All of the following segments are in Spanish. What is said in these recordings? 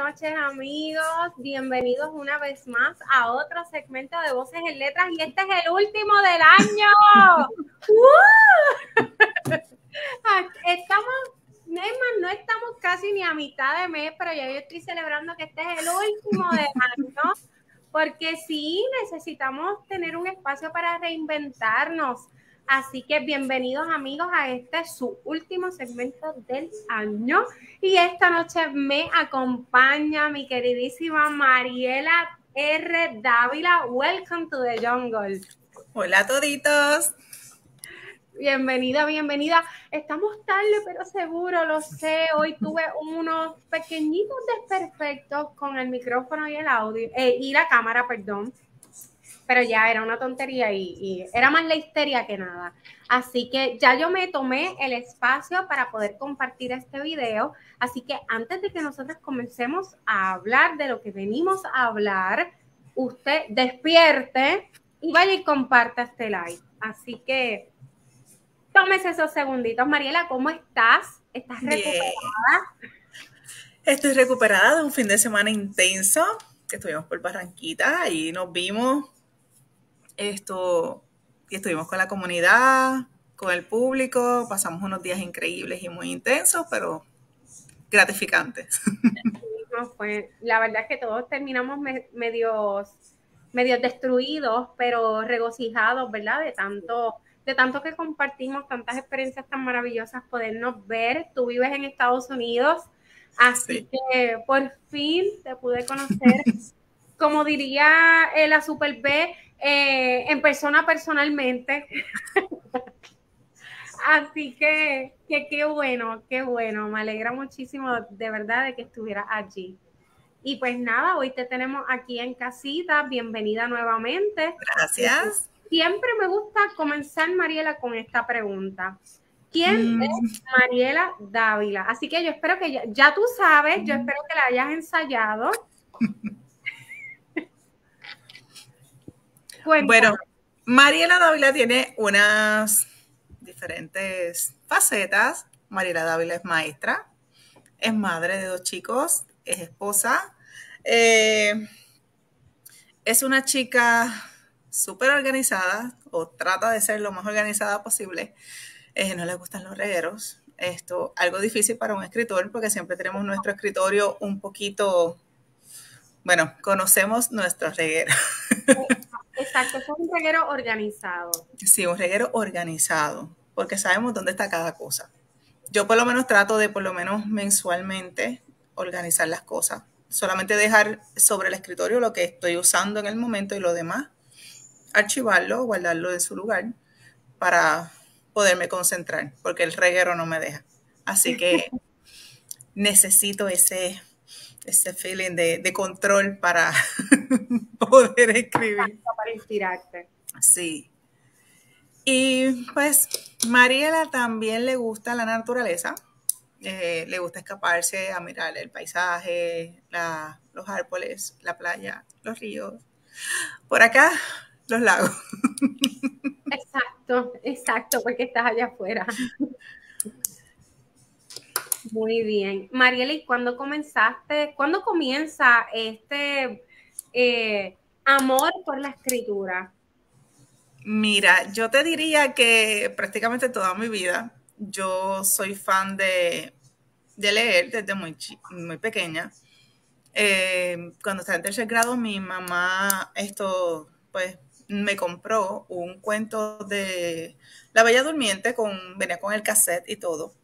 noches, amigos. Bienvenidos una vez más a otro segmento de Voces en Letras y este es el último del año. No estamos casi ni a mitad de mes, pero ya yo estoy celebrando que este es el último del año, porque sí, necesitamos tener un espacio para reinventarnos. Así que bienvenidos, amigos, a este su último segmento del año. Y esta noche me acompaña mi queridísima Mariela R. Dávila. Welcome to the jungle. Hola a toditos. Bienvenida, bienvenida. Estamos tarde, pero seguro, lo sé. Hoy tuve unos pequeñitos desperfectos con el micrófono y el audio, y la cámara, perdón. Pero ya era una tontería y era más la histeria que nada. Así que ya yo me tomé el espacio para poder compartir este video. Así que antes de que nosotros comencemos a hablar de lo que venimos a hablar, usted despierte y vaya y comparta este live. Así que tómese esos segunditos. Mariela, ¿cómo estás? ¿Estás recuperada? Estoy recuperada de un fin de semana intenso que estuvimos por Barranquita y nos vimos y estuvimos con la comunidad, con el público, pasamos unos días increíbles y muy intensos, pero gratificantes. No, fue, la verdad es que todos terminamos medios destruidos, pero regocijados, ¿verdad? De tanto que compartimos, tantas experiencias tan maravillosas, podernos ver. Tú vives en Estados Unidos, así sí, que por fin te pude conocer, como diría la Super B, en persona, personalmente. Así que qué bueno, me alegra muchísimo de verdad de que estuvieras allí. Y pues nada, hoy te tenemos aquí en casita, bienvenida nuevamente. Gracias. Siempre me gusta comenzar, Mariela, con esta pregunta. ¿Quién es Mariela Dávila? Así que yo espero que ya tú sabes, yo espero que la hayas ensayado. Bueno, Mariela Dávila tiene unas diferentes facetas. Mariela Dávila es maestra, es madre de 2 chicos, es esposa, es una chica súper organizada o trata de ser lo más organizada posible. No le gustan los regueros. Algo difícil para un escritor porque siempre tenemos nuestro escritorio un poquito, bueno, conocemos nuestros regueros. Exacto, es un reguero organizado. Sí, un reguero organizado, porque sabemos dónde está cada cosa. Yo por lo menos trato de, por lo menos mensualmente, organizar las cosas. Solamente dejar sobre el escritorio lo que estoy usando en el momento y lo demás, archivarlo, guardarlo en su lugar para poderme concentrar, porque el reguero no me deja. Así que necesito ese feeling de control para poder escribir. Para inspirarte. Sí. Y pues Mariela también le gusta la naturaleza, le gusta escaparse a mirar el paisaje, los árboles, la playa, los ríos. Por acá, los lagos. Exacto, porque estás allá afuera. Muy bien. Mariela, ¿y cuándo comienza este amor por la escritura? Mira, yo te diría que prácticamente toda mi vida yo soy fan de leer desde muy pequeña. Cuando estaba en tercer grado, mi mamá pues me compró un cuento de La Bella Durmiente, venía con el cassette y todo.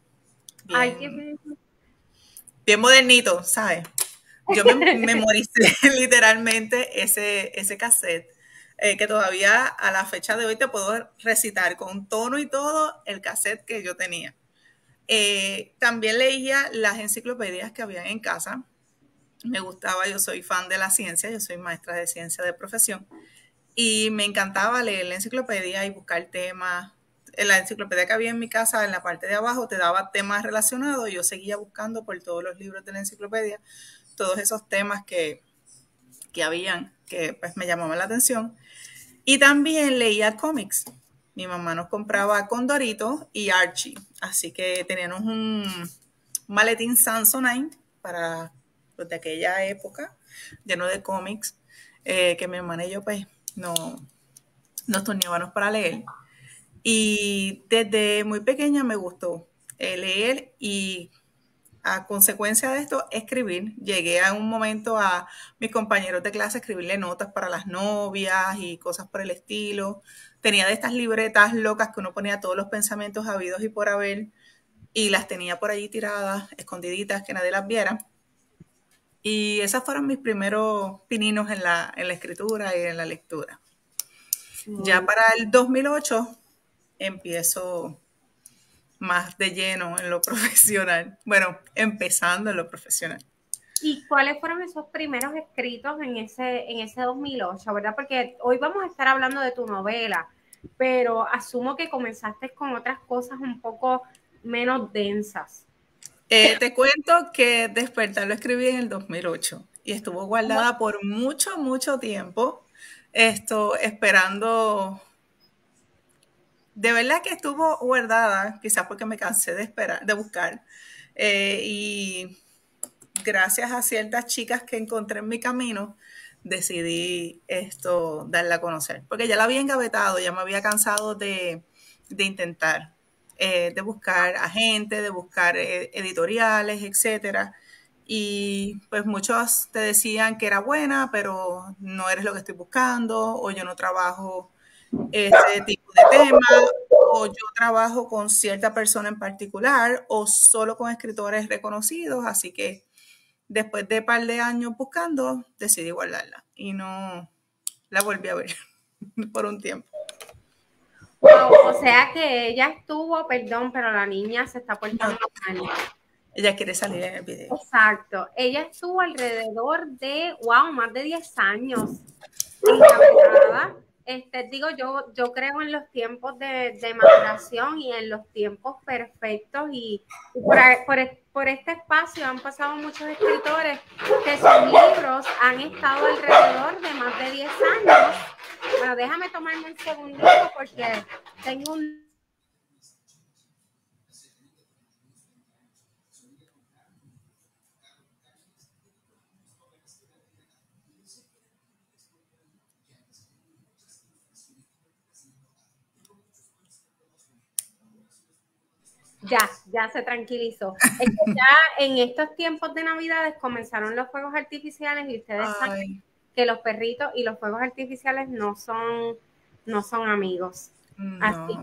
Bien modernito, ¿sabes? Yo me memoricé literalmente ese cassette, que todavía a la fecha de hoy te puedo recitar con tono y todo el cassette que yo tenía. También leía las enciclopedias que había en casa. Me gustaba, yo soy fan de la ciencia, yo soy maestra de ciencia de profesión y me encantaba leer la enciclopedia y buscar temas. En la enciclopedia que había en mi casa, en la parte de abajo, te daba temas relacionados y yo seguía buscando por todos los libros de la enciclopedia todos esos temas que habían, que pues me llamaban la atención. Y también leía cómics. Mi mamá nos compraba Condorito y Archie, así que teníamos un maletín Samsonite para libros de aquella época, lleno de cómics, que mi hermana y yo pues no, nos turnábamos para leer. Y desde muy pequeña me gustó leer y a consecuencia de esto, escribir. Llegué a un momento a mis compañeros de clase a escribirle notas para las novias y cosas por el estilo. Tenía de estas libretas locas que uno ponía todos los pensamientos habidos y por haber y las tenía por allí tiradas, escondiditas, que nadie las viera. Y esos fueron mis primeros pininos en la escritura y en la lectura. Ya para el 2008 empiezo más de lleno en lo profesional. Bueno, empezando en lo profesional. ¿Y cuáles fueron esos primeros escritos en ese 2008, verdad? Porque hoy vamos a estar hablando de tu novela, pero asumo que comenzaste con otras cosas un poco menos densas. Te cuento que Despertar lo escribí en el 2008 y estuvo guardada por mucho, mucho tiempo, esperando. De verdad que estuvo guardada, quizás porque me cansé de esperar, de buscar. Y gracias a ciertas chicas que encontré en mi camino, decidí darla a conocer. Porque ya la había engavetado, ya me había cansado de intentar, de buscar agentes, de buscar editoriales, etcétera. Y pues muchos te decían que era buena, pero no eres lo que estoy buscando, o yo no trabajo ese tipo de tema, o yo trabajo con cierta persona en particular, o solo con escritores reconocidos, así que después de un par de años buscando, decidí guardarla y no la volví a ver por un tiempo. Wow, o sea que ella estuvo, perdón, pero la niña se está portando mal. Ella quiere salir en el video. Exacto. Ella estuvo alrededor de, wow, más de 10 años encabetada. Digo, yo creo en los tiempos de maduración y en los tiempos perfectos y por este espacio han pasado muchos escritores que sus libros han estado alrededor de más de 10 años. Bueno, déjame tomarme un segundito porque tengo un... Ya se tranquilizó. Es que ya en estos tiempos de Navidades comenzaron los fuegos artificiales y ustedes saben que los perritos y los fuegos artificiales no son amigos. No. Así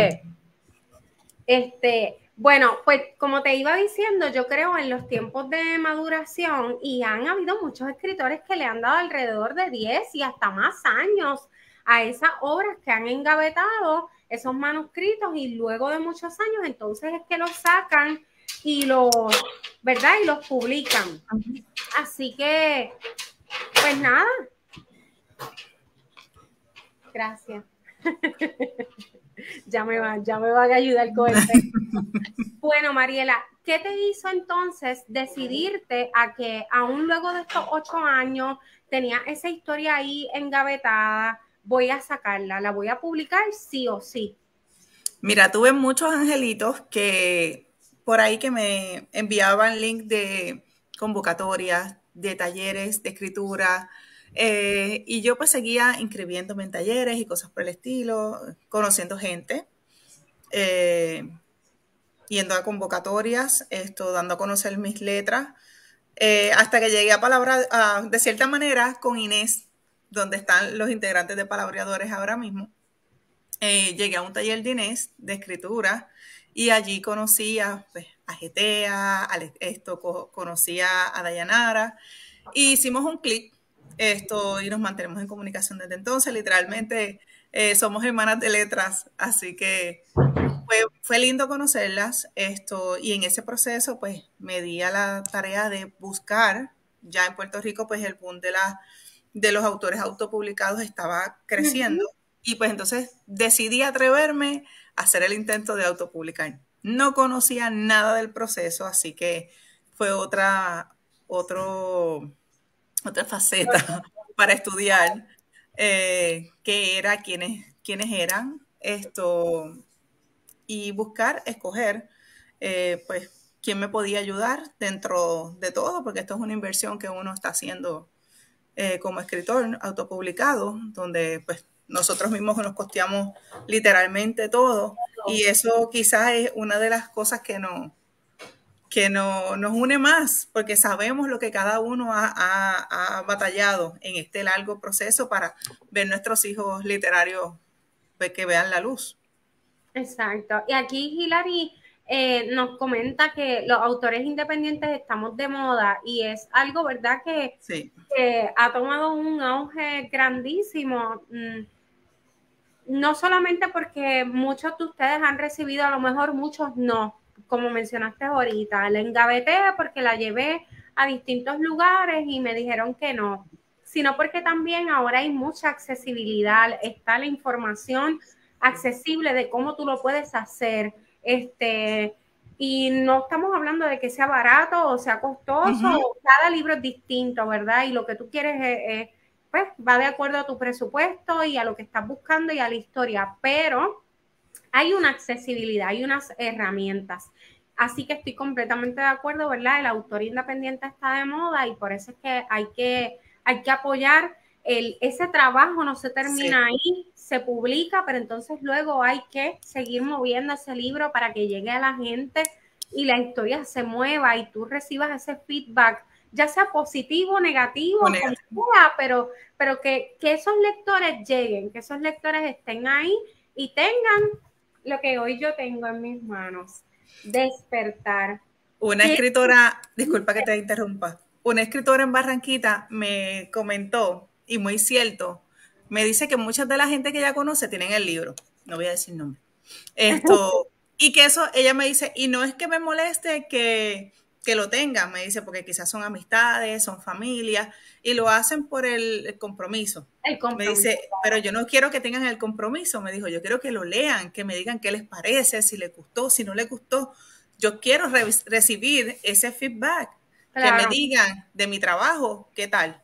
que, bueno, pues como te iba diciendo, yo creo en los tiempos de maduración y han habido muchos escritores que le han dado alrededor de 10 y hasta más años a esas obras que han engavetado esos manuscritos y luego de muchos años entonces es que los sacan y ¿verdad? Y los publican. Así que, pues nada. Gracias. ya me van a ayudar con el Bueno, Mariela, ¿qué te hizo entonces decidirte a que aún luego de estos 8 años tenía esa historia ahí engavetada? Voy a sacarla, la voy a publicar sí o sí. Mira, tuve muchos angelitos que por ahí que me enviaban link de convocatorias, de talleres de escritura, y yo pues seguía inscribiéndome en talleres y cosas por el estilo, conociendo gente, yendo a convocatorias, dando a conocer mis letras, hasta que llegué a Palabra, de cierta manera, con Inés, donde están los integrantes de Palabreadores ahora mismo. Llegué a un taller de Inés de escritura y allí conocí pues, a Getea, conocí a Dayanara y hicimos un clic y nos mantenemos en comunicación desde entonces. Literalmente somos hermanas de letras, así que fue lindo conocerlas y en ese proceso pues me di a la tarea de buscar. Ya en Puerto Rico pues el boom de los autores autopublicados estaba creciendo. Y pues entonces decidí atreverme a hacer el intento de autopublicar. No conocía nada del proceso, así que fue otra faceta para estudiar, qué era, quiénes eran, y buscar, escoger, pues, quién me podía ayudar dentro de todo, porque esto es una inversión que uno está haciendo como escritor autopublicado, donde pues nosotros mismos nos costeamos literalmente todo, y eso quizás es una de las cosas que nos une más, porque sabemos lo que cada uno ha batallado en este largo proceso para ver nuestros hijos literarios pues, que vean la luz. Exacto. Y aquí Hilary nos comenta que los autores independientes estamos de moda y es algo, ¿verdad? Sí. Que ha tomado un auge grandísimo. No solamente porque muchos de ustedes han recibido, a lo mejor muchos no, como mencionaste ahorita, la engaveté porque la llevé a distintos lugares y me dijeron que no, sino porque también ahora hay mucha accesibilidad, está la información accesible de cómo tú lo puedes hacer, y no estamos hablando de que sea barato o sea costoso, cada libro es distinto, ¿verdad? Y lo que tú quieres es pues va de acuerdo a tu presupuesto y a lo que estás buscando y a la historia, pero hay una accesibilidad, hay unas herramientas. Así que estoy completamente de acuerdo, ¿verdad? El autor independiente está de moda y por eso es que hay que apoyar ese trabajo, no se termina ahí, se publica, pero entonces luego hay que seguir moviendo ese libro para que llegue a la gente y la historia se mueva y tú recibas ese feedback, ya sea positivo o negativo, como sea, pero que esos lectores lleguen, que esos lectores estén ahí y tengan lo que hoy yo tengo en mis manos, despertar. Una escritora, disculpa que te interrumpa, una escritora en Barranquita me comentó, y muy cierto, me dice que mucha de la gente que ella conoce tienen el libro, no voy a decir nombre, y que eso, ella me dice, y no es que me moleste que lo tengan, me dice, porque quizás son amistades, son familias, y lo hacen por el compromiso. Me dice, pero yo no quiero que tengan el compromiso, me dijo, yo quiero que lo lean, que me digan qué les parece, si les gustó, si no les gustó. Yo quiero recibir ese feedback, claro, que me digan de mi trabajo, qué tal.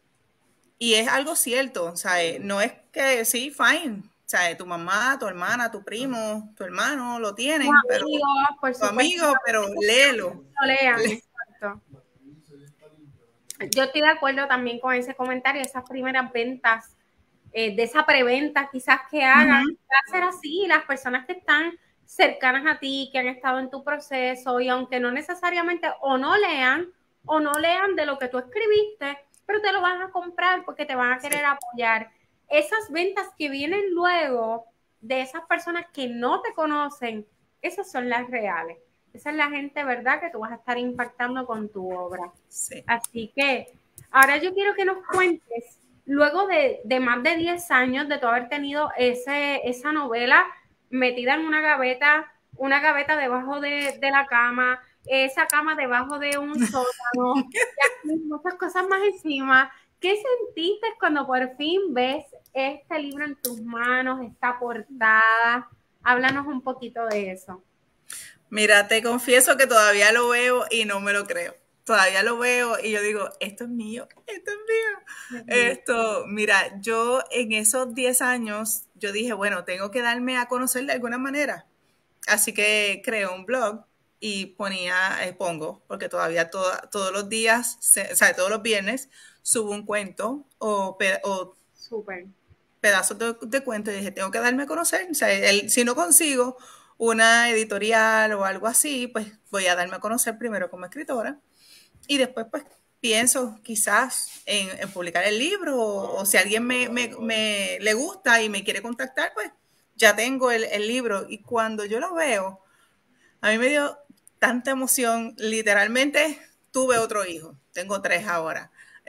Y es algo cierto, o sea, no es que sí, fine, o sea, tu mamá, tu hermana, tu primo, tu hermano lo tienen, pero tu amigo, pero léelo. Lo lean, exacto. Yo estoy de acuerdo también con ese comentario, esas primeras ventas, de esa preventa quizás que hagan, va a ser así, las personas que están cercanas a ti, que han estado en tu proceso y aunque no necesariamente o no lean de lo que tú escribiste, pero te lo van a comprar porque te van a querer apoyar. Esas ventas que vienen luego de esas personas que no te conocen, esas son las reales. Esa es la gente, ¿verdad? Que tú vas a estar impactando con tu obra. Sí. Así que ahora yo quiero que nos cuentes, luego de más de 10 años de tú haber tenido esa novela metida en una gaveta debajo de la cama, esa cama debajo de un sótano, y muchas cosas más encima. ¿Qué sentiste cuando por fin ves este libro en tus manos, esta portada? Háblanos un poquito de eso. Mira, te confieso que todavía lo veo y no me lo creo. Todavía lo veo y yo digo, esto es mío, esto es mío. Esto, mira, yo en esos 10 años, yo dije, bueno, tengo que darme a conocer de alguna manera. Así que creé un blog y pongo, porque todavía todos los días, o sea, todos los viernes, subo un cuento o pedazos de cuento y dije, tengo que darme a conocer. O sea, si no consigo una editorial o algo así, pues voy a darme a conocer primero como escritora y después pues pienso quizás en publicar el libro o si alguien me le gusta y me quiere contactar, pues ya tengo el libro y cuando yo lo veo, a mí me dio tanta emoción, literalmente tuve otro hijo, tengo 3 ahora,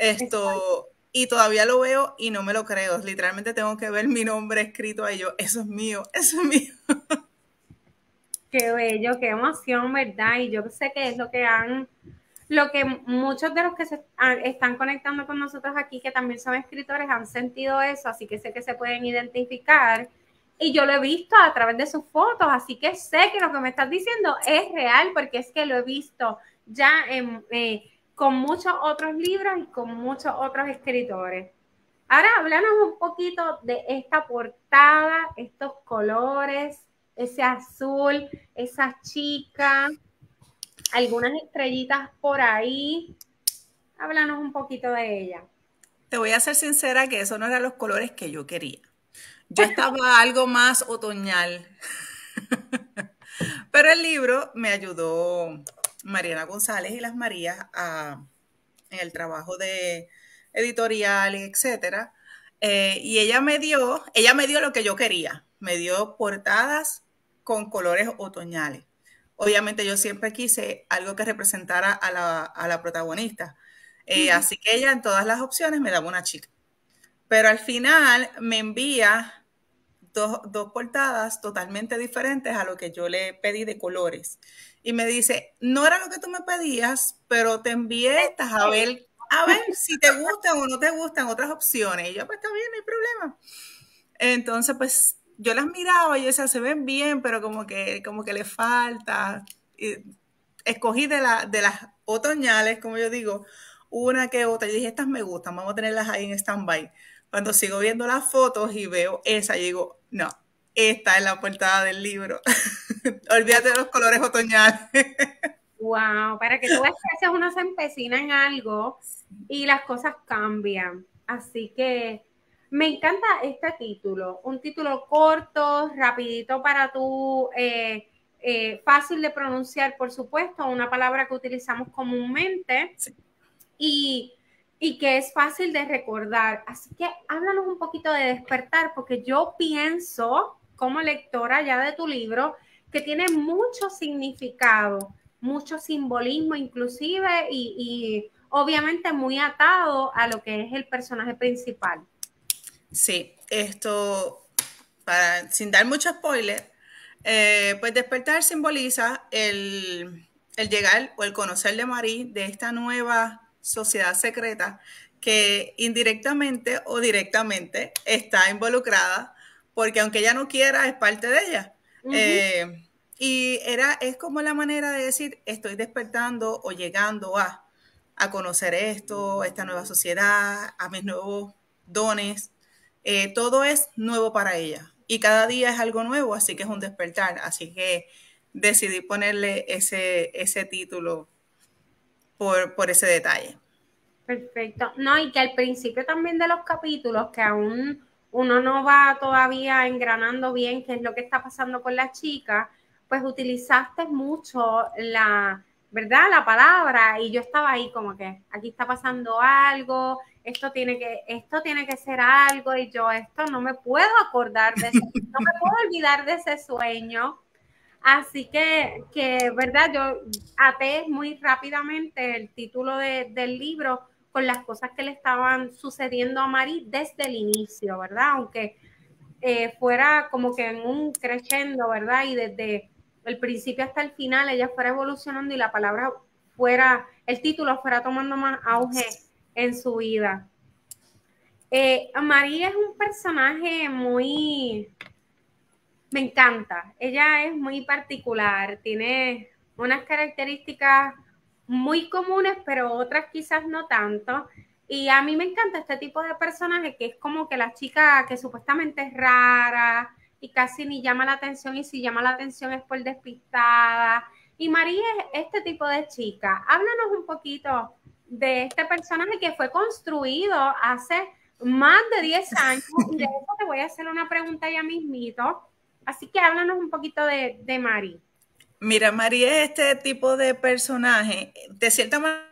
y todavía lo veo y no me lo creo, literalmente tengo que ver mi nombre escrito ahí, yo, eso es mío, eso es mío. Qué bello, qué emoción, ¿verdad? Y yo sé que es lo que muchos de los que están conectando con nosotros aquí, que también son escritores, han sentido eso, así que sé que se pueden identificar. Y yo lo he visto a través de sus fotos, así que sé que lo que me estás diciendo es real, porque es que lo he visto ya con muchos otros libros y con muchos otros escritores. Ahora háblanos un poquito de esta portada, estos colores, ese azul, esa chica. algunas estrellitas por ahí. Háblanos un poquito de ella. Te voy a ser sincera que esos no eran los colores que yo quería. Yo estaba algo más otoñal, pero el libro me ayudó Mariana González y las Marías en el trabajo de editorial, etcétera. Y ella me dio lo que yo quería. Me dio portadas con colores otoñales. Obviamente yo siempre quise algo que representara a la protagonista. Así que ella en todas las opciones me daba una chica. Pero al final me envía dos portadas totalmente diferentes a lo que yo le pedí de colores. Y me dice, no era lo que tú me pedías, pero te envié estas a ver si te gustan o no te gustan otras opciones. Y yo, pues está bien, no hay problema. Entonces, pues yo las miraba y yo decía, se ven bien, pero como que le falta. Y escogí de las otoñales, como yo digo, una que otra. Yo dije, estas me gustan, vamos a tenerlas ahí en stand-by. Cuando sigo viendo las fotos y veo esa, yo digo, no, esta es la portada del libro. Olvídate de los colores otoñales. Wow, para que tú veas que a veces uno se empecina en algo y las cosas cambian. Así que me encanta este título, un título corto, rapidito para tú, fácil de pronunciar, por supuesto, una palabra que utilizamos comúnmente Sí. y, y que es fácil de recordar. Así que háblanos un poquito de Despertar, porque yo pienso, como lectora ya de tu libro, que tiene mucho significado, mucho simbolismo inclusive y obviamente muy atado a lo que es el personaje principal. Sí, esto, sin dar mucho spoiler, pues despertar simboliza el llegar o el conocer de Marie de esta nueva sociedad secreta que indirectamente o directamente está involucrada, porque aunque ella no quiera, es parte de ella. Y es como la manera de decir, estoy despertando o llegando a conocer esto, esta nueva sociedad, a mis nuevos dones. Todo es nuevo para ella y cada día es algo nuevo, así que es un despertar. Así que decidí ponerle ese título por ese detalle. Perfecto. No, y que al principio también de los capítulos, que aún uno no va todavía engranando bien qué es lo que está pasando con la chica, pues utilizaste mucho ¿verdad? La palabra y yo estaba ahí como que aquí está pasando algo, esto tiene que ser algo y yo esto no me puedo acordar de eso, no me puedo olvidar de ese sueño. Así ¿verdad? Yo até muy rápidamente el título del libro con las cosas que le estaban sucediendo a Mari desde el inicio, ¿verdad? Aunque fuera como que en un crescendo, ¿verdad? Y desde el principio hasta el final ella fuera evolucionando y la palabra el título fuera tomando más auge en su vida. María es un personaje me encanta. Ella es muy particular, tiene unas características muy comunes, pero otras quizás no tanto. Y a mí me encanta este tipo de personaje que es como que la chica que supuestamente es rara y casi ni llama la atención y si llama la atención es por despistada. Y María es este tipo de chica. Háblanos un poquito de este personaje que fue construido hace más de 10 años. Y de eso te voy a hacer una pregunta ya mismito. Así que háblanos un poquito de Mari. Mira, María es este tipo de personaje, de cierta manera,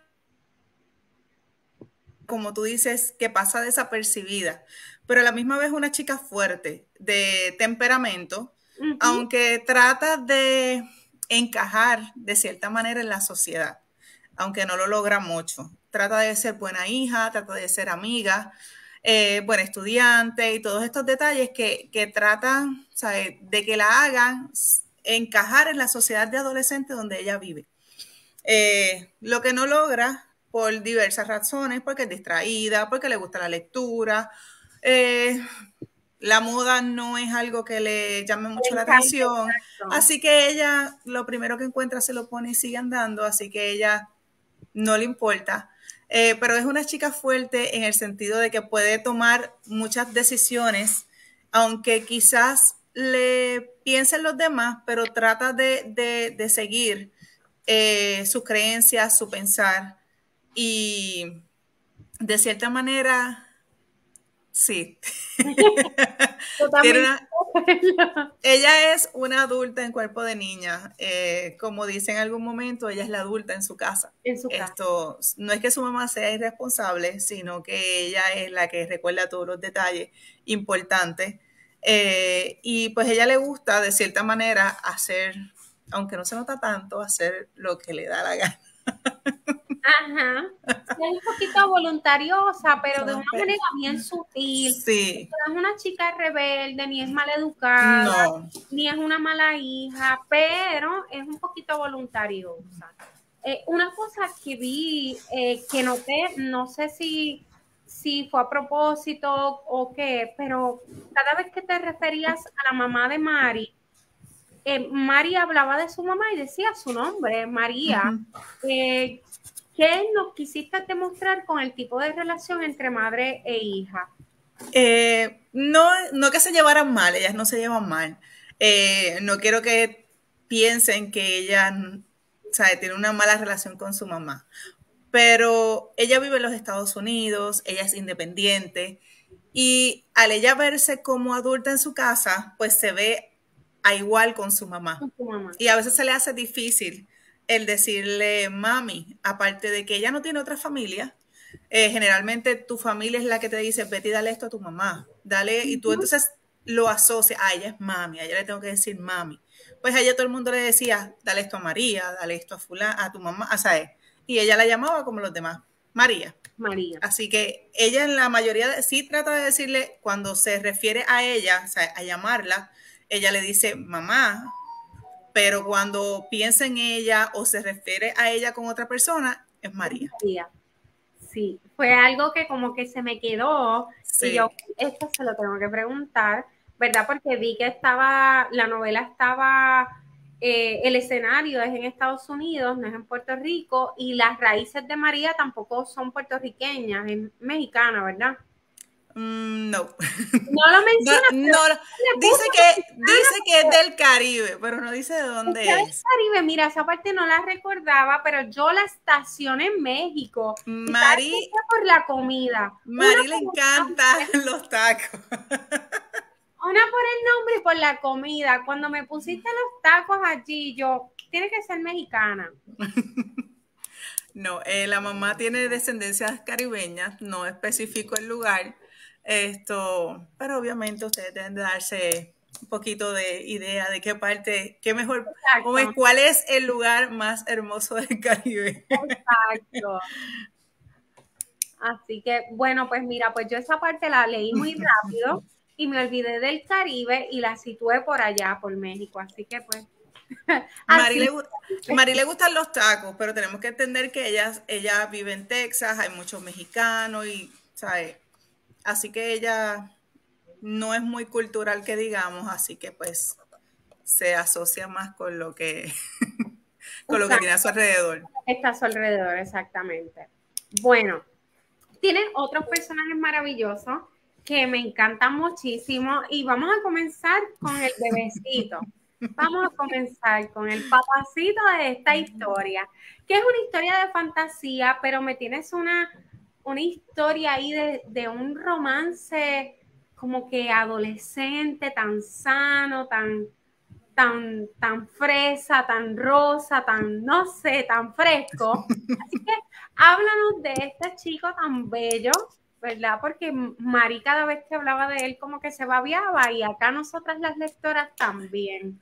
como tú dices, que pasa desapercibida, pero a la misma vez una chica fuerte, de temperamento, aunque trata de encajar de cierta manera en la sociedad, aunque no lo logra mucho. Trata de ser buena hija, trata de ser amiga, buena estudiante y todos estos detalles que tratan, ¿sabes?, de que la hagan encajar en la sociedad de adolescentes donde ella vive. Lo que no logra por diversas razones, porque es distraída, porque le gusta la lectura, la moda no es algo que le llame mucho la atención, así que ella lo primero que encuentra se lo pone y sigue andando, así que ella no le importa, pero es una chica fuerte en el sentido de que puede tomar muchas decisiones, aunque quizás le piensen los demás, pero trata de seguir sus creencias, su pensar y de cierta manera, sí. Yo Tiene también. ella es una adulta en cuerpo de niña. Como dice en algún momento, ella es la adulta en su casa. En su casa. Esto no es que su mamá sea irresponsable, sino que ella es la que recuerda todos los detalles importantes. Y pues a ella le gusta, de cierta manera, hacer, aunque no se nota tanto, hacer lo que le da la gana. Ajá. Sí, es un poquito voluntariosa, pero de una manera bien sutil. Sí. No es una chica rebelde, ni es maleducada, No. ni es una mala hija, pero es un poquito voluntariosa. Una cosa que vi, que noté, no sé si fue a propósito o qué, pero cada vez que te referías a la mamá de Mari, Mari hablaba de su mamá y decía su nombre, María. ¿Qué nos quisiste demostrar con el tipo de relación entre madre e hija? No, no que se llevaran mal, ellas no se llevan mal. No quiero que piensen que ella, sabe, tiene una mala relación con su mamá, pero ella vive en los Estados Unidos, ella es independiente y al ella verse como adulta en su casa, pues se ve a igual con su mamá. Con tu mamá. Y a veces se le hace difícil el decirle mami, aparte de que ella no tiene otra familia. Generalmente tu familia es la que te dice, Betty, dale esto a tu mamá, dale, y tú entonces lo asocias, a ella es mami, a ella le tengo que decir mami. Pues a ella todo el mundo le decía, dale esto a María, dale esto a fulana, a tu mamá, a Sae. Y ella la llamaba como los demás, María. María. Así que ella en la mayoría, sí trata de decirle, cuando se refiere a ella, o sea, a llamarla, ella le dice mamá, pero cuando piensa en ella o se refiere a ella con otra persona, es María. María. Sí, fue algo que como que se me quedó y yo, Sí. esto se lo tengo que preguntar, ¿verdad? Porque vi que estaba, la novela estaba, el escenario es en Estados Unidos, no es en Puerto Rico, y las raíces de María tampoco son puertorriqueñas, es mexicana, ¿verdad? No. No lo No, menciona, pero no, le dice puso que es mexicana. del Caribe, pero no dice de Es dónde que del es. Caribe, mira, esa parte no la recordaba, pero yo la estacioné en México. ¿Y sabes qué Mari, fue? Por la comida. Una Mari le por el encantan nombre, los tacos. una por el nombre y por la comida. Cuando me pusiste los tacos allí, yo, tiene que ser mexicana. No, la mamá tiene descendencias caribeñas, no especifico el lugar, pero obviamente ustedes deben de darse un poquito de idea de qué parte, qué mejor, Exacto, cuál es el lugar más hermoso del Caribe. exacto. Así que, bueno, pues mira, pues yo esa parte la leí muy rápido y me olvidé del Caribe y la situé por allá, por México. Así que, pues, Mari así. le, Mari le gustan los tacos, pero tenemos que entender que ella vive en Texas, hay muchos mexicanos y, ¿sabes? Así que ella no es muy cultural que digamos, así que pues se asocia más con lo que, con lo que tiene a su Exacto, alrededor. está a su alrededor, exactamente. Bueno, tienen otros personajes maravillosos que me encantan muchísimo y vamos a comenzar con el bebecito. Vamos a comenzar con el papacito de esta historia, que es una historia de fantasía, pero me tienes una historia ahí de un romance como que adolescente, tan sano, tan fresa, tan rosa, tan, no sé, tan fresco. Así que háblanos de este chico tan bello, ¿verdad? Porque Mari cada vez que hablaba de él como que se babiaba y acá nosotras las lectoras también.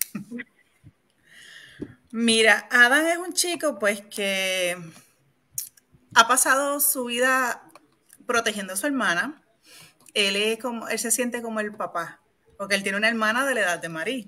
Mira, Adam es un chico pues que ha pasado su vida protegiendo a su hermana. Él se siente como el papá, porque él tiene una hermana de la edad de Marie,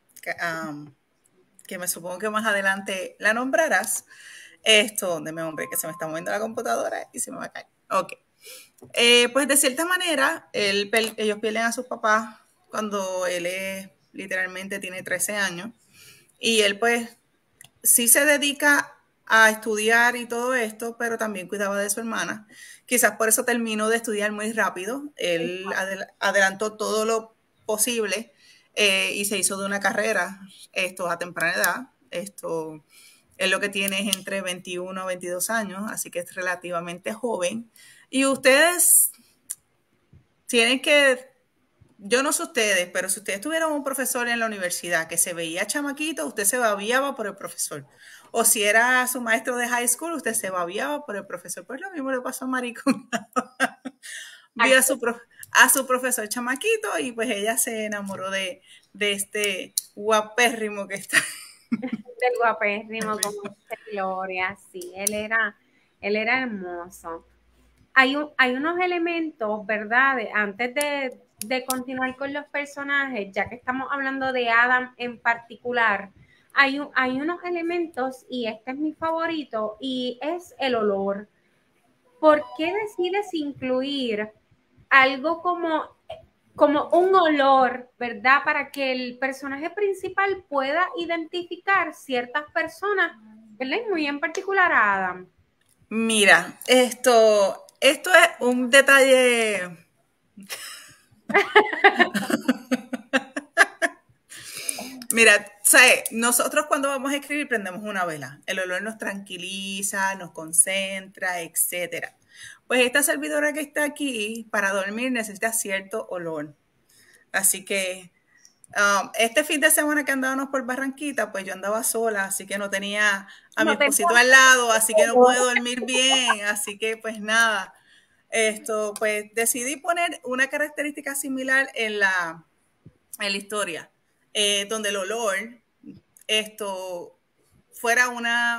que me supongo que más adelante la nombrarás. Donde me hombre, que se me está moviendo la computadora y se me va a caer. Ok. Pues de cierta manera, ellos pierden a sus papás cuando literalmente tiene 13 años. Y él pues sí se dedica a estudiar y todo esto, pero también cuidaba de su hermana. Quizás por eso terminó de estudiar muy rápido. Él adelantó todo lo posible y se hizo de una carrera a temprana edad. Él lo que tiene es entre 21 a 22 años, así que es relativamente joven. Y ustedes tienen que, yo no sé ustedes, pero si ustedes tuvieran un profesor en la universidad que se veía chamaquito, usted se babiaba por el profesor. O si era su maestro de high school, usted se babiaba por el profesor. Pues lo mismo le pasó a Maricón. Vi a su profesor chamaquito y pues ella se enamoró de este guapérrimo que está. Del guapérrimo, como dice Gloria, sí, él era hermoso. Hay unos elementos, ¿verdad? Antes de continuar con los personajes, ya que estamos hablando de Adam en particular, hay unos elementos, y este es mi favorito, y es el olor. ¿Por qué decides incluir algo como un olor, ¿verdad? Para que el personaje principal pueda identificar ciertas personas, ¿verdad? Muy en particular a Adam. Mira, esto es un detalle. Mira, ¿sabes? Nosotros cuando vamos a escribir prendemos una vela. El olor nos tranquiliza, nos concentra, etcétera. Pues esta servidora que está aquí para dormir necesita cierto olor. Así que este fin de semana que andábamos por Barranquita, pues yo andaba sola, así que no tenía a mi No te esposito al lado, así que no pude dormir bien. Así que pues nada, pues decidí poner una característica similar en la historia, donde el olor fuera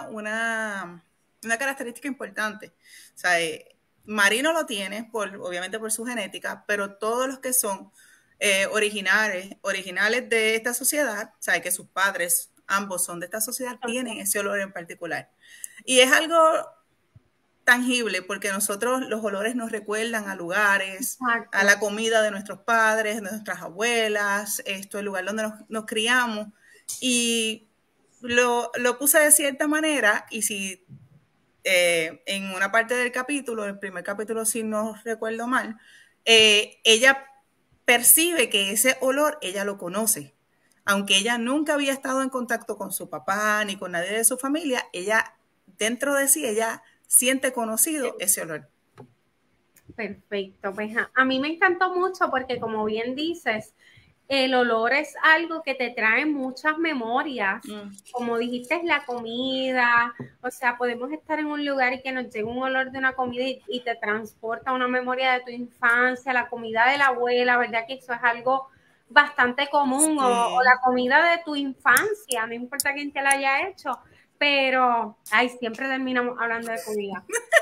una característica importante. O sea, Marino lo tiene, obviamente por su genética, pero todos los que son originales de esta sociedad, o sea, que sus padres ambos son de esta sociedad, tienen ese olor en particular. Y es algo tangible, porque nosotros los olores nos recuerdan a lugares, Exacto. a la comida de nuestros padres, de nuestras abuelas, el lugar donde nos criamos. Y lo puse de cierta manera, y si en una parte del capítulo, el primer capítulo si no recuerdo mal, ella percibe que ese olor ella lo conoce. Aunque ella nunca había estado en contacto con su papá ni con nadie de su familia, ella dentro de sí, ella siente conocido ese olor. Perfecto, pues a mí me encantó mucho porque como bien dices, el olor es algo que te trae muchas memorias. Como dijiste, es la comida, o sea, podemos estar en un lugar y que nos llegue un olor de una comida y te transporta a una memoria de tu infancia, la comida de la abuela, ¿verdad? Que eso es algo bastante común, o la comida de tu infancia, no importa quién te la haya hecho, pero, ay, siempre terminamos hablando de comida.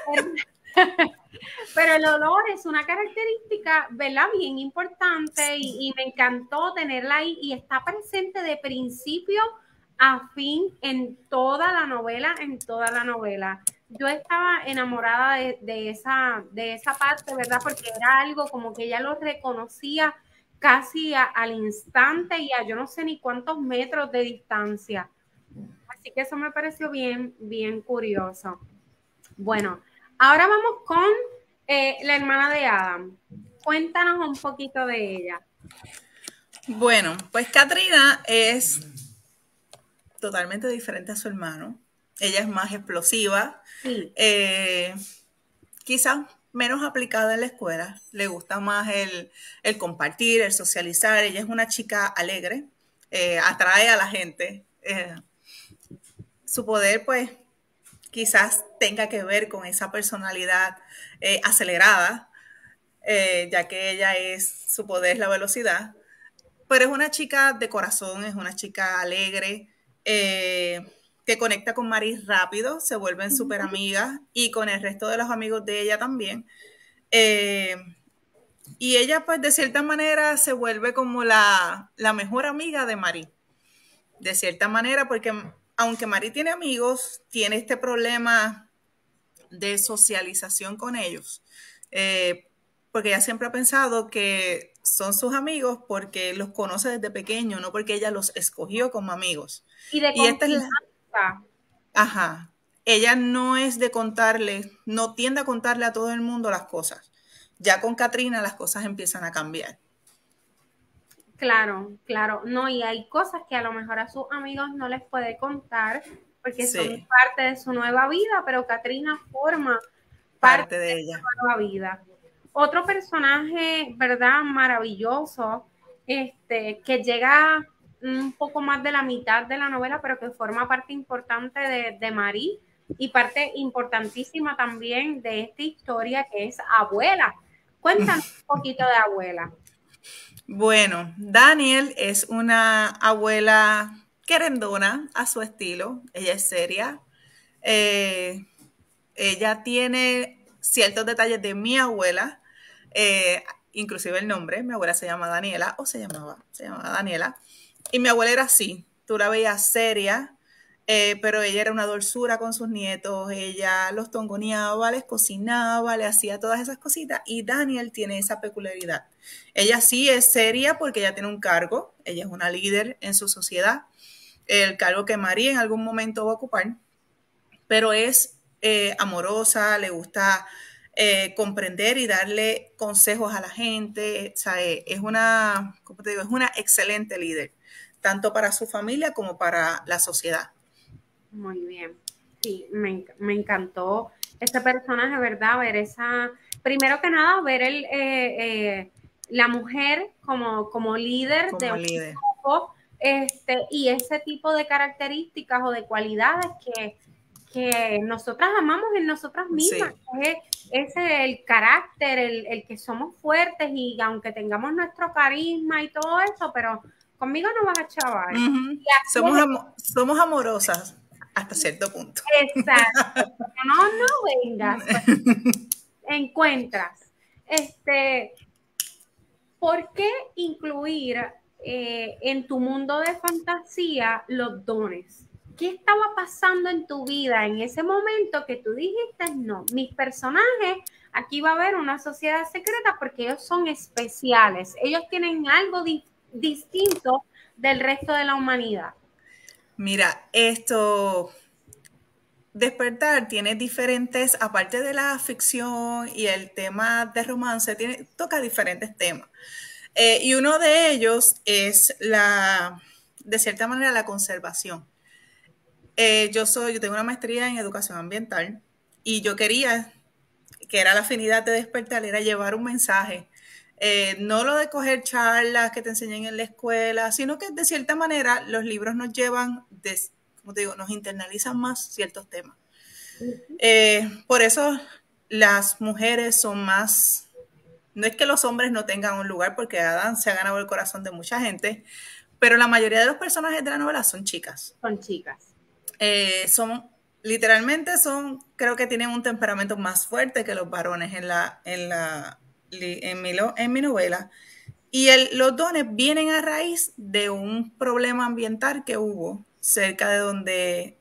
Pero el olor es una característica, ¿verdad? Bien importante y me encantó tenerla ahí y está presente de principio a fin en toda la novela, en toda la novela. Yo estaba enamorada de esa parte, ¿verdad? Porque era algo como que ella lo reconocía casi al instante y a yo no sé ni cuántos metros de distancia. Así que eso me pareció bien, bien curioso. Bueno, ahora vamos con la hermana de Adam. Cuéntanos un poquito de ella. Bueno, pues Katrina es totalmente diferente a su hermano. Ella es más explosiva, Sí. quizás menos aplicada en la escuela. Le gusta más el compartir, el socializar. Ella es una chica alegre, atrae a la gente. Su poder, pues, quizás tenga que ver con esa personalidad acelerada, ya que ella su poder es la velocidad. Pero es una chica de corazón, es una chica alegre, que conecta con Mari rápido, se vuelven súper amigas y con el resto de los amigos de ella también. Y ella, pues, de cierta manera se vuelve como la mejor amiga de Mari. De cierta manera, porque aunque Mari tiene amigos, tiene este problema de socialización con ellos. Porque ella siempre ha pensado que son sus amigos porque los conoce desde pequeño, no porque ella los escogió como amigos. Y de Y esta es confianza. ajá, ella no es de contarle, no tiende a contarle a todo el mundo las cosas. Ya con Katrina las cosas empiezan a cambiar. Claro, claro. No, y hay cosas que a lo mejor a sus amigos no les puede contar porque son Sí, parte de su nueva vida, pero Katrina forma parte de ella. su nueva vida. Otro personaje, ¿verdad? Maravilloso, que llega un poco más de la mitad de la novela, pero que forma parte importante de Marie y parte importantísima también de esta historia, que es Abuela. Cuéntanos un poquito de Abuela. Bueno, Daniel es una abuela querendona a su estilo. Ella es seria. Eh, Ella tiene ciertos detalles de mi abuela, inclusive el nombre. Mi abuela se llama Daniela, o se llamaba Daniela. Y mi abuela era así. Tú la veías seria, pero ella era una dulzura con sus nietos. Ella los tongoneaba, les cocinaba, le hacía todas esas cositas. Y Daniel tiene esa peculiaridad. Ella sí es seria porque ella tiene un cargo. Ella es una líder en su sociedad. El cargo que María en algún momento va a ocupar. Pero es amorosa, le gusta comprender y darle consejos a la gente. O sea, es una, ¿cómo te digo? Es una excelente líder, tanto para su familia como para la sociedad. Muy bien. Sí, me encantó este personaje, ¿verdad? Ver esa, primero que nada, ver la mujer como líder de Como un líder. grupo, y ese tipo de características o de cualidades que nosotras amamos en nosotras mismas. Sí. Es el carácter, el que somos fuertes y aunque tengamos nuestro carisma y todo eso, pero conmigo no vas a chaval. Uh-huh. Y así es. Somos amorosas hasta cierto punto. Exacto. No vengas. Pues, encuentras. ¿Por qué incluir en tu mundo de fantasía los dones? ¿Qué estaba pasando en tu vida en ese momento que tú dijiste, no, mis personajes, aquí va a haber una sociedad secreta porque ellos son especiales, ellos tienen algo distinto del resto de la humanidad? Mira, Despertar tiene diferentes, aparte de la ficción y el tema de romance, toca diferentes temas. Y uno de ellos es de cierta manera, la conservación. Yo tengo una maestría en educación ambiental y yo quería, que era la afinidad de Despertar, era llevar un mensaje. No lo de coger charlas que te enseñen en la escuela, sino que de cierta manera los libros nos llevan, como te digo, nos internalizan más ciertos temas. Por eso las mujeres son más, no es que los hombres no tengan un lugar, porque Adam se ha ganado el corazón de mucha gente, pero la mayoría de los personajes de la novela son chicas. Son chicas. Literalmente creo que tienen un temperamento más fuerte que los varones en mi novela. Y los dones vienen a raíz de un problema ambiental que hubo cerca de donde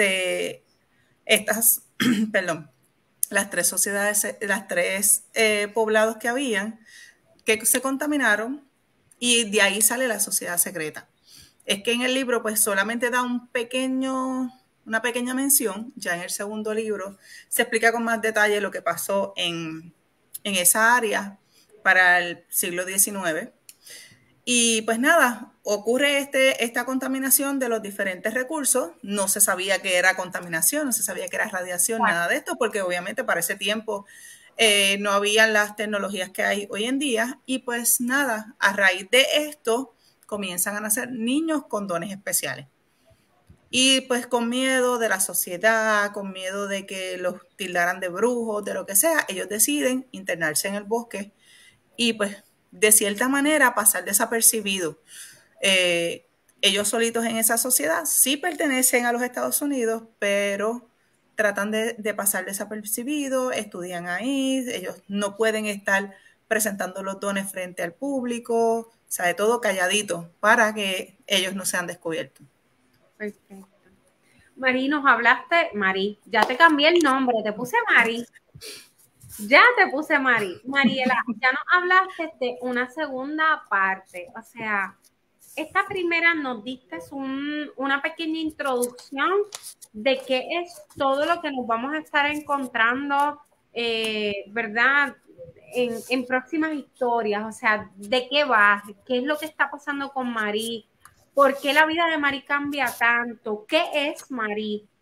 perdón, las tres sociedades, las tres poblados que habían, que se contaminaron y de ahí sale la sociedad secreta. Es que en el libro pues solamente da una pequeña mención, ya en el segundo libro se explica con más detalle lo que pasó en esa área para el siglo XIX. Y pues nada, ocurre esta contaminación de los diferentes recursos. No se sabía que era contaminación, no se sabía que era radiación, nada de esto, porque obviamente para ese tiempo no habían las tecnologías que hay hoy en día. Y pues nada, a raíz de esto comienzan a nacer niños con dones especiales. Y pues con miedo de la sociedad, con miedo de que los tildaran de brujos, de lo que sea, ellos deciden internarse en el bosque y pues de cierta manera pasar desapercibidos. Ellos solitos en esa sociedad sí pertenecen a los Estados Unidos, pero tratan de pasar desapercibidos, estudian ahí, ellos no pueden estar presentando los dones frente al público, o sea, de todo calladito para que ellos no sean descubiertos. Perfecto. Mari, nos hablaste, Mari, ya te cambié el nombre, te puse Mari. Ya te puse Mari. Mariela, ya nos hablaste de una segunda parte. O sea, esta primera nos diste una pequeña introducción de qué es todo lo que nos vamos a estar encontrando, ¿verdad? En próximas historias. O sea, de qué va, qué es lo que está pasando con Mari, por qué la vida de Mari cambia tanto, qué es Mari.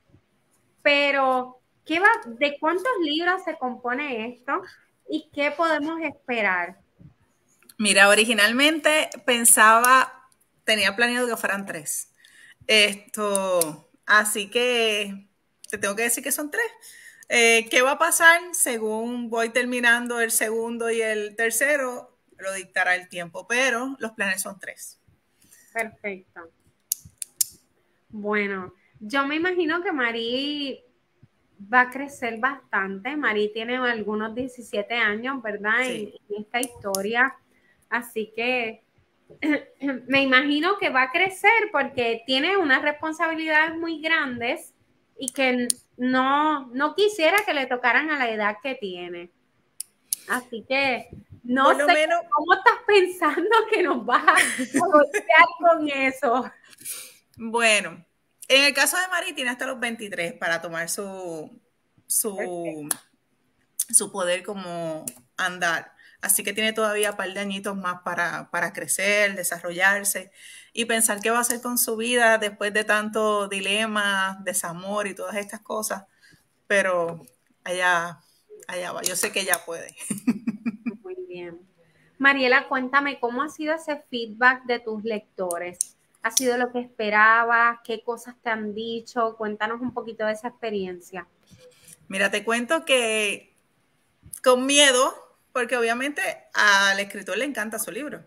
pero ¿de cuántos libros se compone esto y qué podemos esperar? Mira, originalmente tenía planeado que fueran 3. Así que te tengo que decir que son 3. ¿Qué va a pasar según voy terminando el segundo y el tercero? Lo dictará el tiempo, pero los planes son 3. Perfecto. Bueno, yo me imagino que Marí va a crecer bastante. Marí tiene algunos 17 años, ¿verdad? Sí. En esta historia. Así que me imagino que va a crecer porque tiene unas responsabilidades muy grandes y que no quisiera que le tocaran a la edad que tiene. Así que no Por lo sé menos, cómo estás pensando que nos vas a golpear con eso. bueno, en el caso de Mari tiene hasta los 23 para tomar su, su poder como andar. Así que tiene todavía un par de añitos más para crecer, desarrollarse y pensar qué va a hacer con su vida después de tanto dilema, desamor y todas estas cosas. Pero allá va. Yo sé que ella puede. Muy bien. Mariela, cuéntame cómo ha sido ese feedback de tus lectores. ¿Ha sido lo que esperabas? ¿Qué cosas te han dicho? Cuéntanos un poquito de esa experiencia. Mira, te cuento que con miedo, porque obviamente al escritor le encanta su libro.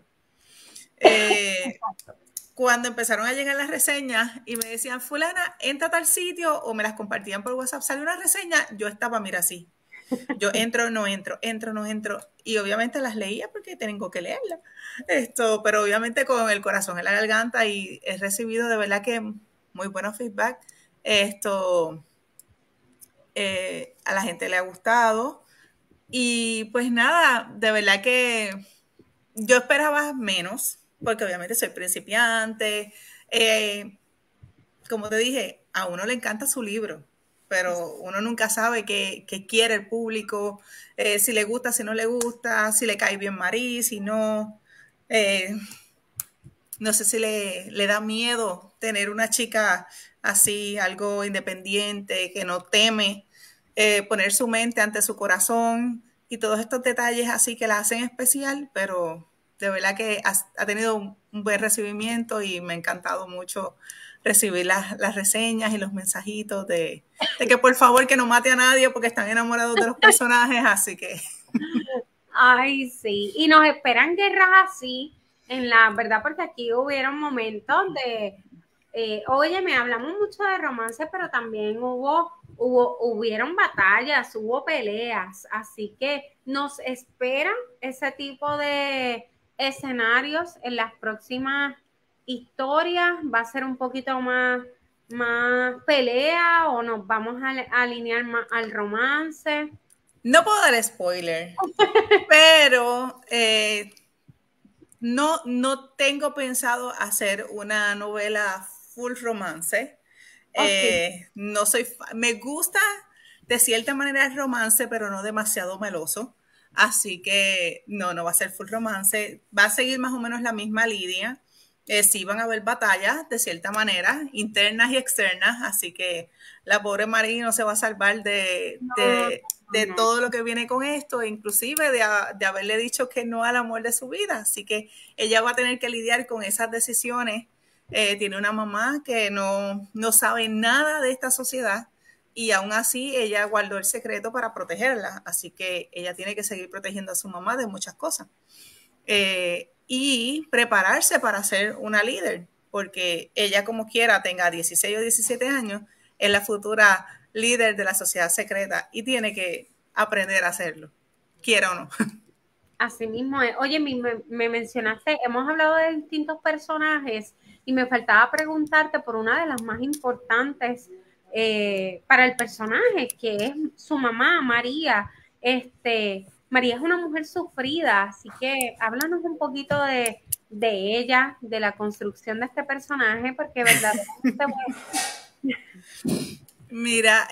Cuando empezaron a llegar las reseñas y me decían, fulana, entra a tal sitio, o me las compartían por WhatsApp, sale una reseña, yo estaba, mira, así. Yo entro, no entro, entro, no entro. Y obviamente las leía porque tengo que leerlas. Pero obviamente con el corazón en la garganta y he recibido de verdad que muy buenos feedback. Esto, a la gente le ha gustado. Y pues nada, de verdad que yo esperaba menos, porque obviamente soy principiante. Como te dije, a uno le encanta su libro, pero uno nunca sabe qué quiere el público, si le gusta, si no le gusta, si le cae bien Marí, si no. Eh, no sé si le da miedo tener una chica así, algo independiente, que no teme poner su mente ante su corazón y todos estos detalles así que la hacen especial, pero de verdad que ha tenido un buen recibimiento y me ha encantado mucho recibir las reseñas y los mensajitos de que por favor que no mate a nadie porque están enamorados de los personajes, así que... Ay, sí. Y nos esperan guerras así, en la verdad, porque aquí hubieron momentos de, oye, me hablamos mucho de romance, pero también hubieron batallas, hubo peleas, así que nos esperan ese tipo de escenarios en las próximas historias. Va a ser un poquito más pelea o nos vamos a alinear más al romance. No puedo dar spoiler, pero no tengo pensado hacer una novela full romance. Ok. No soy, me gusta de cierta manera el romance, pero no demasiado meloso. Así que no va a ser full romance. Va a seguir más o menos la misma línea. Sí van a haber batallas de cierta manera, internas y externas, así que la pobre Marie no se va a salvar No, de no. todo lo que viene con esto, inclusive de haberle dicho que no al amor de su vida. Así que ella va a tener que lidiar con esas decisiones. Tiene una mamá que no sabe nada de esta sociedad y aún así ella guardó el secreto para protegerla. Así que ella tiene que seguir protegiendo a su mamá de muchas cosas. Y prepararse para ser una líder, porque ella como quiera tenga 16 o 17 años, es la futura líder de la sociedad secreta y tiene que aprender a hacerlo, quiera o no. Así mismo es. Oye, me mencionaste, hemos hablado de distintos personajes y me faltaba preguntarte por una de las más importantes para el personaje, que es su mamá, María. María es una mujer sufrida, así que háblanos un poquito de ella, de la construcción de este personaje, porque verdaderamente, Mira,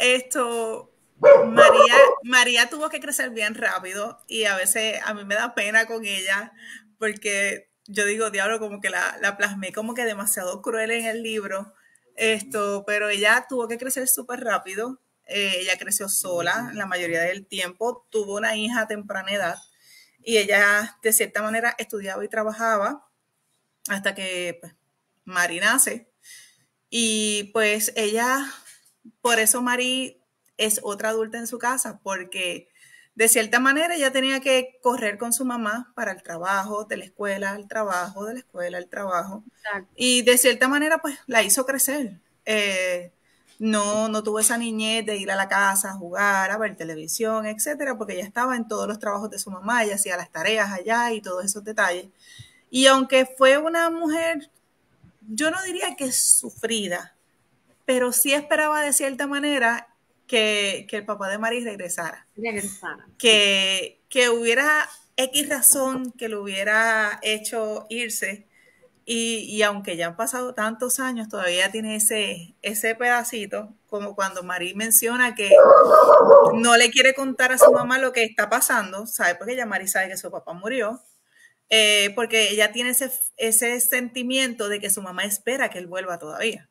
María tuvo que crecer bien rápido y a veces a mí me da pena con ella porque yo digo, diablo, como que la plasmé como que demasiado cruel en el libro, pero ella tuvo que crecer súper rápido ella creció sola la mayoría del tiempo, tuvo una hija a temprana edad y ella de cierta manera estudiaba y trabajaba hasta que pues, Mari nace. Y pues ella, por eso Mari es otra adulta en su casa, porque de cierta manera ella tenía que correr con su mamá para el trabajo, de la escuela al trabajo, de la escuela al trabajo. Exacto. Y de cierta manera pues la hizo crecer. No tuvo esa niñez de ir a la casa a jugar, a ver televisión, etcétera, porque ella estaba en todos los trabajos de su mamá, ella hacía las tareas allá y todos esos detalles. Y aunque fue una mujer, yo no diría que sufrida, pero sí esperaba de cierta manera que el papá de Mari regresara. Regresara. Que hubiera X razón que lo hubiera hecho irse. Y aunque ya han pasado tantos años, todavía tiene ese pedacito, como cuando Mari menciona que no le quiere contar a su mamá lo que está pasando, ¿sabe? Porque ya Mari sabe que su papá murió, porque ella tiene ese sentimiento de que su mamá espera que él vuelva todavía.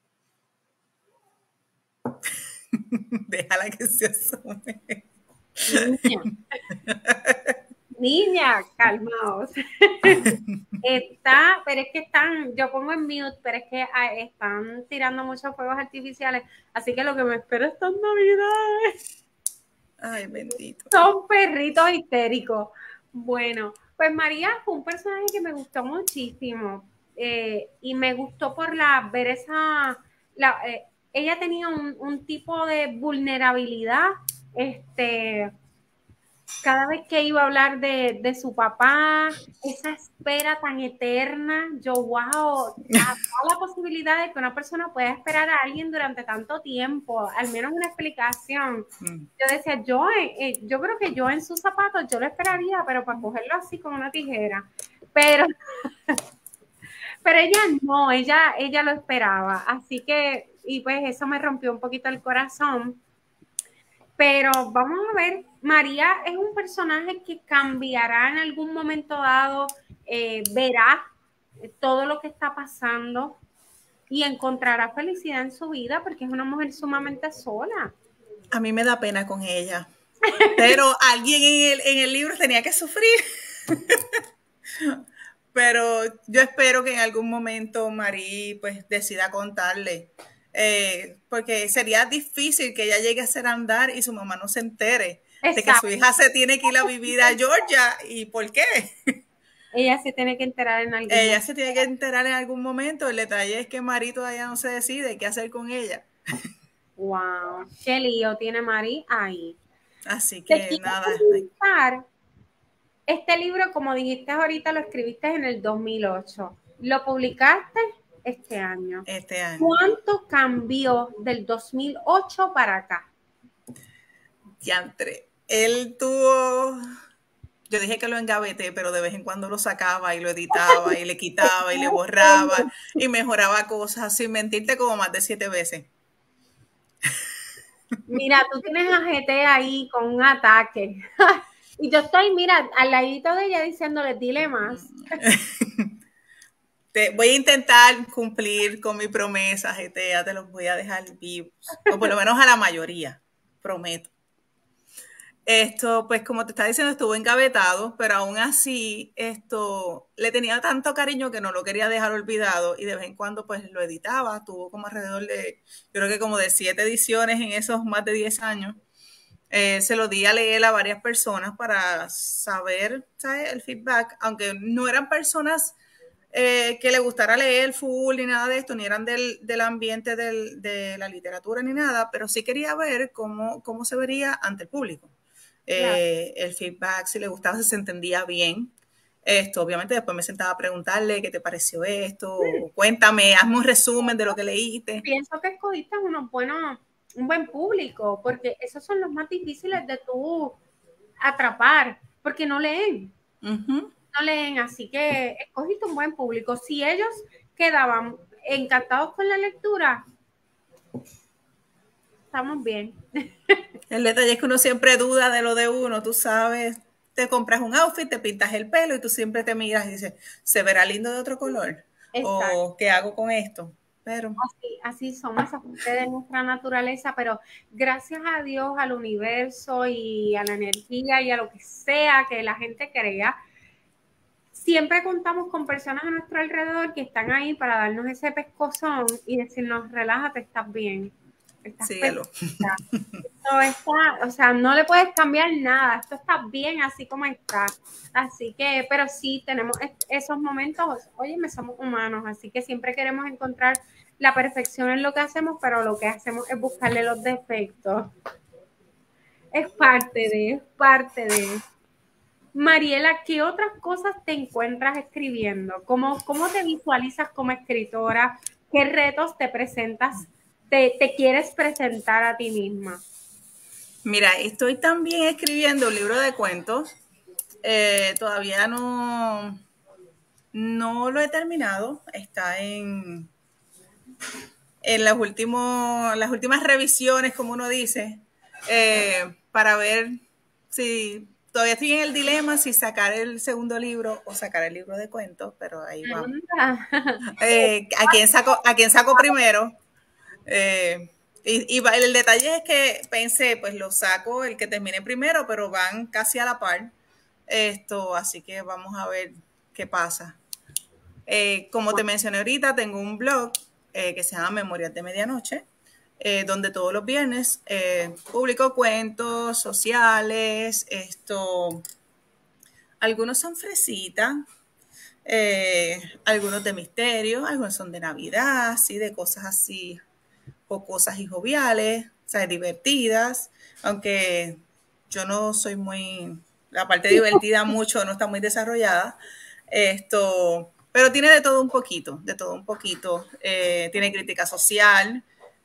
Déjala que se asome. Niña, calmaos. Pero es que yo pongo en mute, pero es que están tirando muchos fuegos artificiales, así que lo que me espero estas navidades. Ay, bendito. Son perritos histéricos. Bueno, pues María fue un personaje que me gustó muchísimo, y me gustó por ver ella tenía un tipo de vulnerabilidad, cada vez que iba a hablar de su papá, esa espera tan eterna, wow, la posibilidad de que una persona pueda esperar a alguien durante tanto tiempo, al menos una explicación. Yo decía, yo creo que yo en sus zapatos, yo lo esperaría, pero para cogerlo así con una tijera. Pero ella no, ella lo esperaba. Así que, y pues eso me rompió un poquito el corazón. Pero vamos a ver, María es un personaje que cambiará en algún momento dado, verá todo lo que está pasando y encontrará felicidad en su vida porque es una mujer sumamente sola. A mí me da pena con ella, pero alguien en el libro tenía que sufrir. Pero yo espero que en algún momento Marí pues decida contarle, porque sería difícil que ella llegue a hacer andar y su mamá no se entere. Exacto. De que su hija se tiene que ir a vivir a Georgia. ¿Y por qué? Ella se tiene que enterar en algún momento. Ella se tiene que enterar en algún momento. El detalle es que Marí todavía no se decide qué hacer con ella. Wow, qué lío tiene Marí ahí. Así que nada. Este libro, como dijiste ahorita, lo escribiste en el 2008. Lo publicaste este año. Este año. ¿Cuánto cambió del 2008 para acá? Diantre. Él tuvo... Yo dije que lo engaveté, pero de vez en cuando lo sacaba y lo editaba y le quitaba y le borraba y mejoraba cosas, sin mentirte, como más de 7 veces. Mira, tú tienes a GT ahí con un ataque. Y yo estoy, mira, al ladito de ella diciéndole, dile más. Voy a intentar cumplir con mi promesa, GTA, te los voy a dejar vivos. O por lo menos a la mayoría, prometo. Esto, pues como te estaba diciendo, estuvo engavetado, pero aún así le tenía tanto cariño que no lo quería dejar olvidado y de vez en cuando pues lo editaba. Tuvo como alrededor de, yo creo que como de 7 ediciones en esos más de 10 años. Se lo di a leer a varias personas para saber, ¿sabes?, el feedback, aunque no eran personas que le gustara leer full ni nada de esto, ni eran del ambiente de la literatura ni nada, pero sí quería ver cómo se vería ante el público. Claro. El feedback, si le gustaba, si se entendía bien. Obviamente después me sentaba a preguntarle qué te pareció esto, cuéntame, hazme un resumen de lo que leíste. Pienso que escogiste un buen público, porque esos son los más difíciles de tú atrapar, porque no leen. No leen, así que escogiste un buen público. Si ellos quedaban encantados con la lectura, estamos bien. El detalle es que uno siempre duda de lo de uno, tú sabes, te compras un outfit, te pintas el pelo y tú siempre te miras y dices, ¿se verá lindo de otro color? Exacto. ¿O qué hago con esto? pero... Así somos, esa parte de nuestra naturaleza, pero gracias a Dios, al universo y a la energía y a lo que sea que la gente crea, siempre contamos con personas a nuestro alrededor que están ahí para darnos ese pescozón y decirnos, relájate, estás bien, estás Síguelo. perfecta. Esto está, o sea, no le puedes cambiar nada, esto está bien así como está. Así que, pero sí tenemos esos momentos, oye, somos humanos, así que siempre queremos encontrar la perfección en lo que hacemos, pero lo que hacemos es buscarle los defectos. Es parte de. Mariela, ¿qué otras cosas te encuentras escribiendo? ¿Cómo te visualizas como escritora? ¿Qué retos te presentas, te quieres presentar a ti misma? Mira, estoy también escribiendo un libro de cuentos. Todavía no lo he terminado. Está en las últimas revisiones, como uno dice, para ver si todavía estoy en el dilema si sacar el segundo libro o sacar el libro de cuentos, pero ahí vamos. ¿A quién saco primero? Y el detalle es que pensé, pues lo saco el que termine primero, pero van casi a la par. Así que vamos a ver qué pasa. Como te mencioné ahorita, tengo un blog que se llama Memorias de Medianoche, donde todos los viernes publico cuentos sociales, algunos son fresitas, algunos de misterio, algunos son de Navidad, así, de cosas así, jocosas y joviales, o sea, divertidas, aunque yo no soy muy, la parte divertida mucho no está muy desarrollada, pero tiene de todo un poquito, tiene crítica social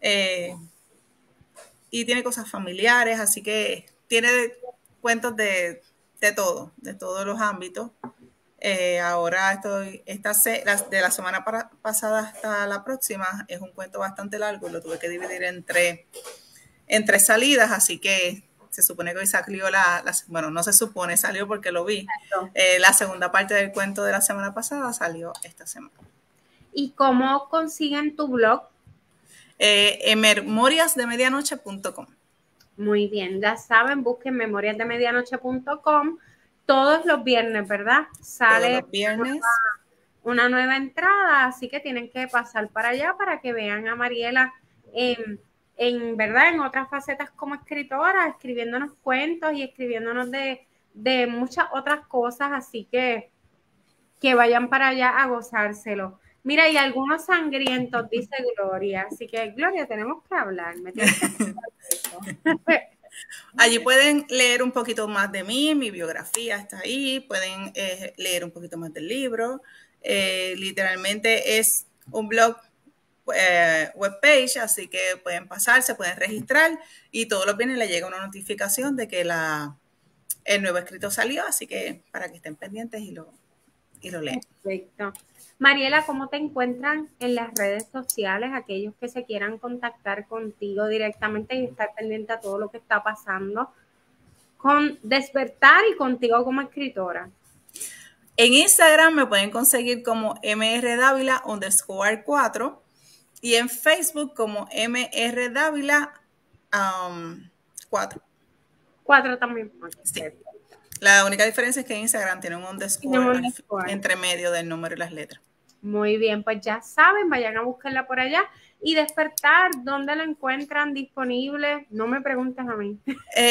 y tiene cosas familiares, así que tiene cuentos de todo, de todos los ámbitos. Ahora de la semana pasada hasta la próxima, es un cuento bastante largo, lo tuve que dividir en tres salidas, así que se supone que hoy salió bueno, no se supone, salió porque lo vi. La segunda parte del cuento de la semana pasada salió esta semana. ¿Y cómo consiguen tu blog? En memoriasdemedianoche.com. Muy bien, ya saben, busquen memoriasdemedianoche.com todos los viernes, ¿verdad? Sale todos los viernes una nueva entrada, así que tienen que pasar para allá para que vean a Mariela ¿verdad? En otras facetas como escritora, escribiéndonos cuentos y escribiéndonos de muchas otras cosas, así que vayan para allá a gozárselo. Mira, y algunos sangrientos, dice Gloria, así que Gloria, tenemos que hablar, me tienes que hablar. Allí pueden leer un poquito más de mí, mi biografía está ahí, pueden leer un poquito más del libro. Literalmente es un blog webpage, así que pueden pasar, se pueden registrar y todos los viernes les llega una notificación de que el nuevo escrito salió, así que para que estén pendientes y lo lean. Perfecto. Mariela, ¿cómo te encuentran en las redes sociales aquellos que se quieran contactar contigo directamente y estar pendiente a todo lo que está pasando con Despertar y contigo como escritora? En Instagram me pueden conseguir como mrdávila_4 y en Facebook como mrdávila 4. 4 también. Sí. La única diferencia es que en Instagram tiene un underscore entre medio del número y las letras. Muy bien, pues ya saben, vayan a buscarla por allá. Y Despertar, ¿dónde la encuentran disponible? No me preguntes a mí.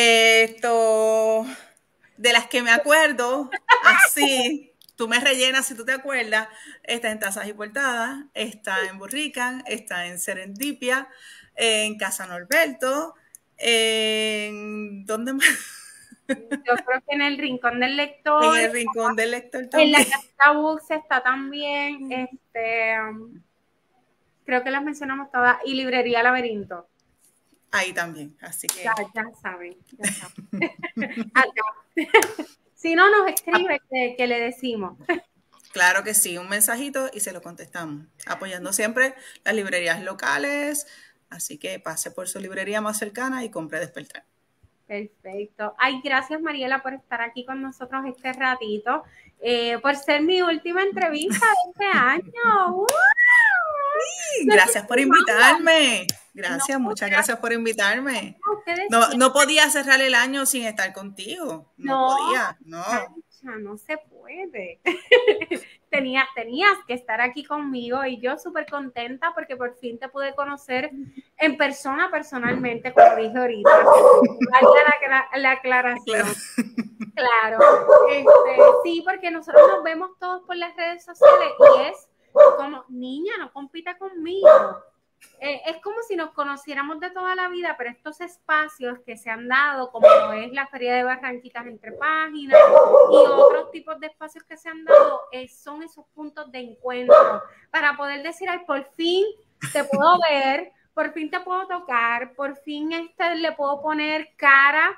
De las que me acuerdo, así, tú me rellenas si tú te acuerdas, está en Tazas y Portadas, está en Burrican, está en Serendipia, en Casa Norberto, ¿dónde más? Yo creo que en el Rincón del Lector. En el Rincón del Lector también. En la Casa Books está también, creo que las mencionamos todas, y Librería Laberinto. Ahí también, así que... Ya saben. Si no, nos escribe que le decimos. Claro que sí, un mensajito y se lo contestamos, apoyando siempre las librerías locales, así que pase por su librería más cercana y compre Despertar. Perfecto. Ay, gracias Mariela por estar aquí con nosotros este ratito, por ser mi última entrevista de este año. Gracias por invitarme. No, Gracias, muchas gracias por invitarme. ustedes No podía cerrar el año sin estar contigo. No podía, no. Sancha, no se puede. Tenías que estar aquí conmigo y yo súper contenta porque por fin te pude conocer en persona, personalmente, como dije ahorita. Vaya la aclaración. Claro. Sí, porque nosotros nos vemos todos por las redes sociales y es como, niña, no compita conmigo. Es como si nos conociéramos de toda la vida, pero estos espacios que se han dado, como es la Feria de Barranquitas entre páginas y otros tipos de espacios que se han dado, son esos puntos de encuentro para poder decir, ay, por fin te puedo ver, por fin te puedo tocar, por fin le puedo poner cara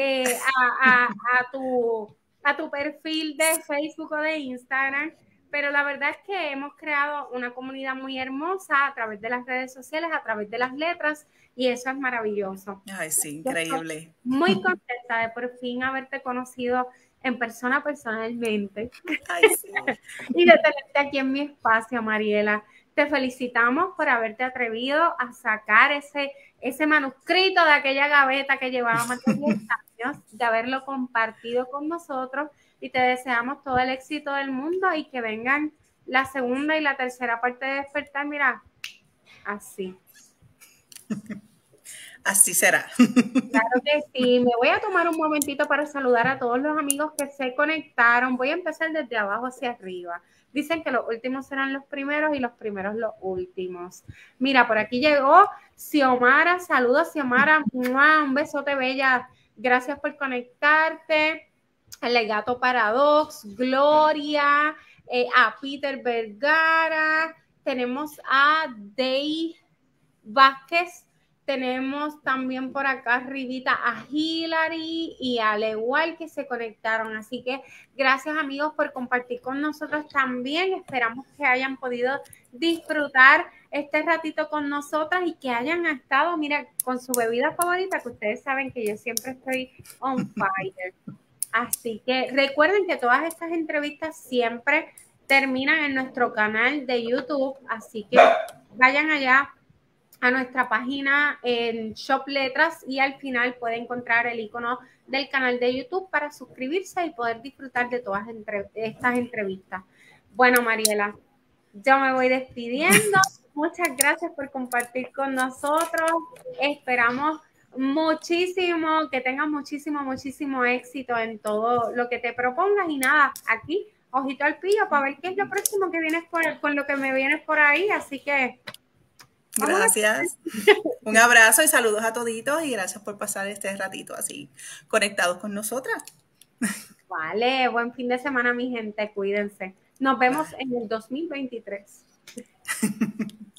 a tu perfil de Facebook o de Instagram. Pero la verdad es que hemos creado una comunidad muy hermosa a través de las redes sociales, a través de las letras, y eso es maravilloso. Ay, sí, increíble. Estoy muy contenta de por fin haberte conocido en persona, personalmente. Ay, sí. Y de tenerte aquí en mi espacio, Mariela. Te felicitamos por haberte atrevido a sacar ese manuscrito de aquella gaveta que llevaba más de 10 años, de haberlo compartido con nosotros, y te deseamos todo el éxito del mundo y que vengan la segunda y la tercera parte de Despertar, mira, así. Así será. Claro que sí. Me voy a tomar un momentito para saludar a todos los amigos que se conectaron. Voy a empezar desde abajo hacia arriba. Dicen que los últimos serán los primeros y los primeros los últimos. Mira, por aquí llegó Xiomara. Saludos, Xiomara. Un besote, bella. Gracias por conectarte. El Gato Paradox, Gloria, a Peter Vergara. Tenemos a Dave Vázquez. Tenemos también por acá arribita a Hilary y a Lewal que se conectaron. Así que gracias, amigos, por compartir con nosotros también. Esperamos que hayan podido disfrutar este ratito con nosotras y que hayan estado, mira, con su bebida favorita, que ustedes saben que yo siempre estoy on fire. Así que recuerden que todas estas entrevistas siempre terminan en nuestro canal de YouTube. Así que vayan allá a nuestra página en Shop Letras y al final puede encontrar el icono del canal de YouTube para suscribirse y poder disfrutar de todas estas entrevistas. Bueno, Mariela, yo me voy despidiendo. Muchas gracias por compartir con nosotros. Esperamos muchísimo, que tengas muchísimo éxito en todo lo que te propongas y nada, aquí, ojito al pillo para ver qué es lo próximo que vienes con lo que me vienes por ahí, así que gracias. Un abrazo y saludos a toditos y gracias por pasar este ratito así conectados con nosotras. Vale, buen fin de semana, mi gente. Cuídense. Nos vemos en el 2023.